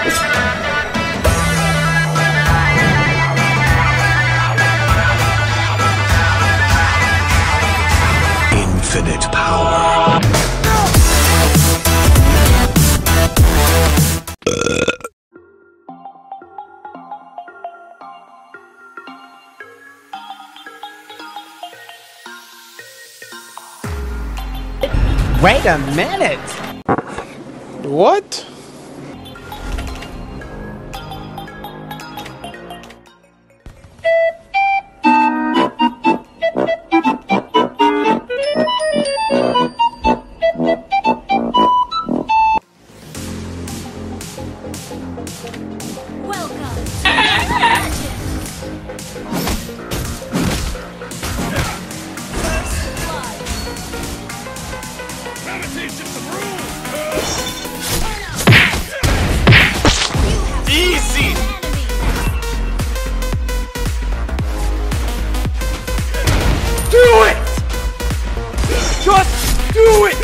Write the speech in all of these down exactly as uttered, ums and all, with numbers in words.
Infinite power. Wait a minute! What? Easy! Do it! Just do it!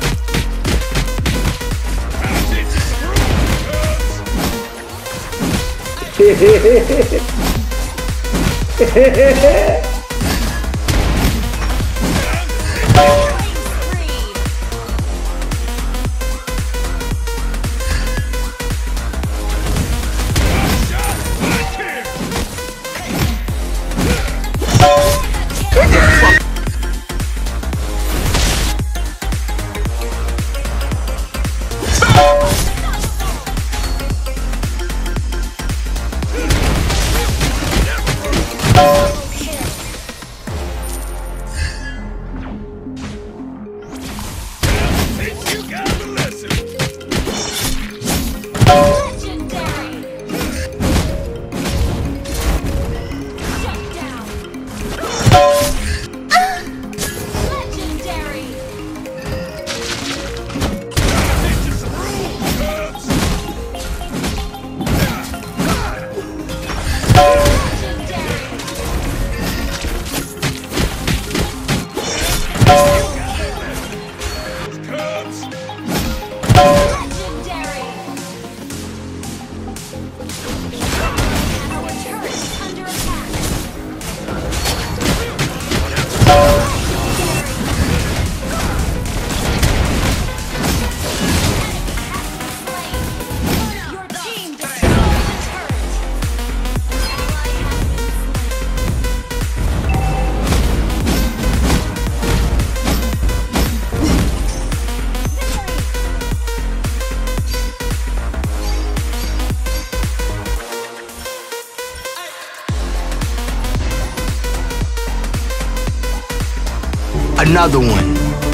Another one.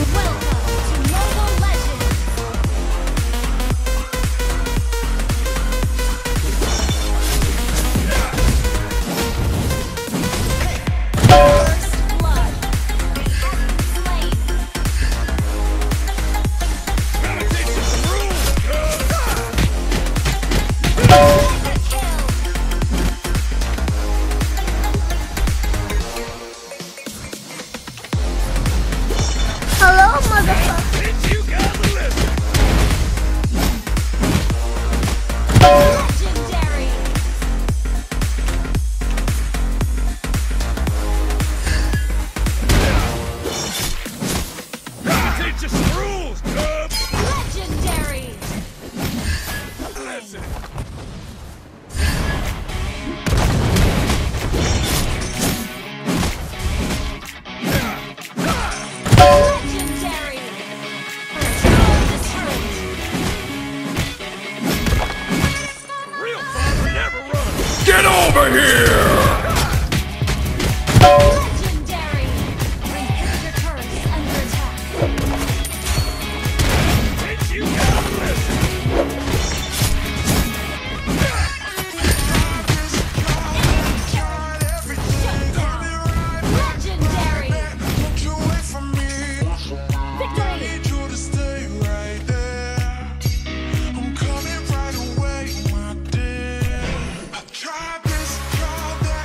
Hello, motherfucker. Legendary. Teach us some rules, cubs! Legendary. Listen. Legendary. Real father never runs! Get over here! Legendary. Inhibitor turrets under attack. Teach you how to listen! Shut down. Legendary. Victory. Try this, try that.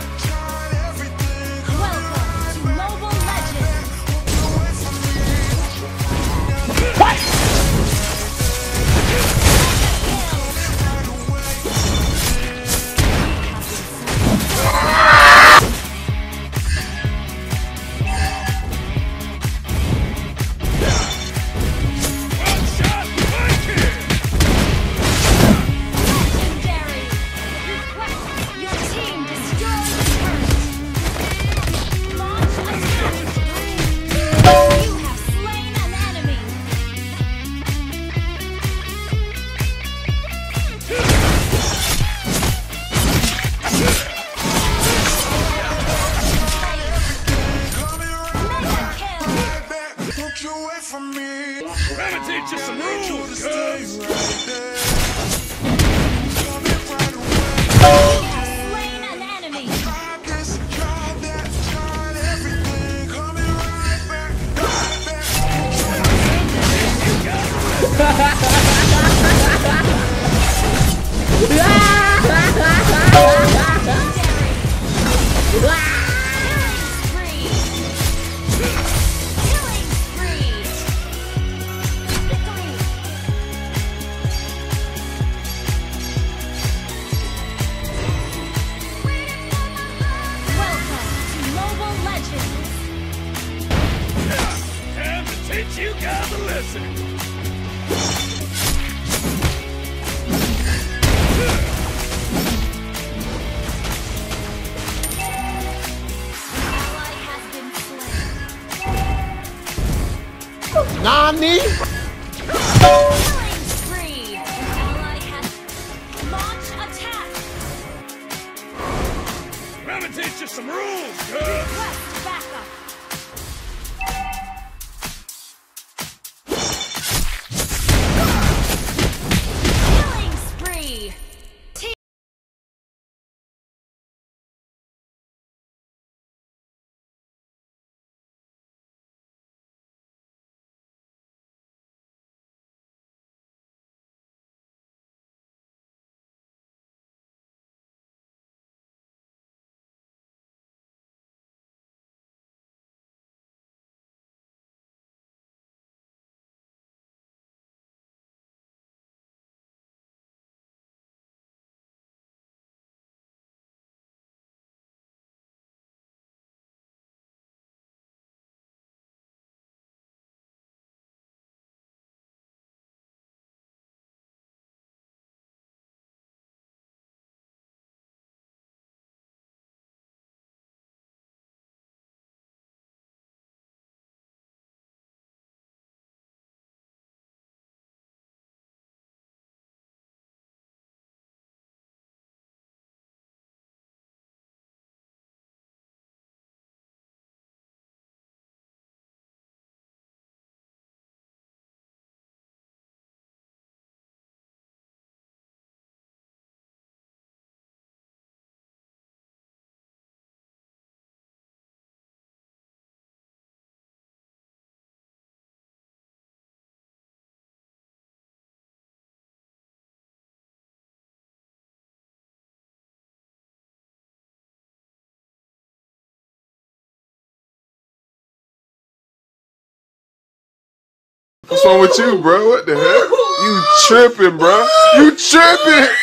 innocent. Ally has been slain. Nani? Killing spree. An ally has launch attack. I'm gonna teach you some rules, cuz. Request backup. Killing spree. Team What's wrong with you, bro? What the heck? You tripping, bro? You tripping?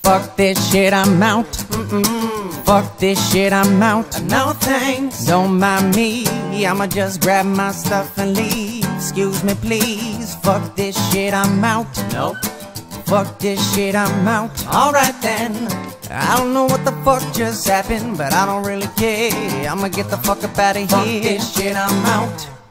Fuck this shit, I'm out. Mm-mm. Fuck this shit, I'm out. No thanks. Don't mind me, I'ma just grab my stuff and leave. Excuse me, please. Fuck this shit, I'm out. Nope. Fuck this shit, I'm out. Alright then. I don't know what the fuck just happened, but I don't really care. I'ma get the fuck up out of here. Fuck this shit, I'm out.